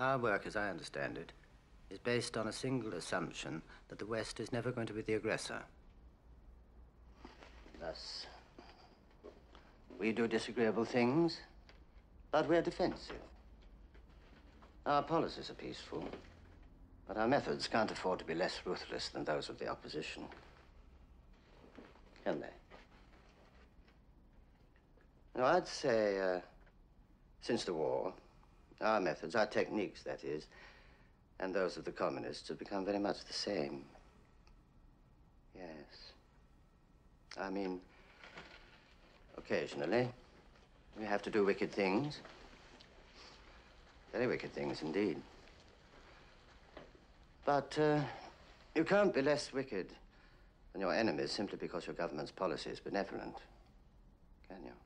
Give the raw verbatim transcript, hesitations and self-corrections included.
Our work, as I understand it, is based on a single assumption that the West is never going to be the aggressor. Thus, we do disagreeable things, but we're defensive. Our policies are peaceful, but our methods can't afford to be less ruthless than those of the opposition. Can they? No, I'd say, uh, since the war, our methods, our techniques, that is, and those of the communists have become very much the same. Yes. I mean, occasionally, we have to do wicked things. Very wicked things indeed. But uh, you can't be less wicked than your enemies simply because your government's policy is benevolent, can you?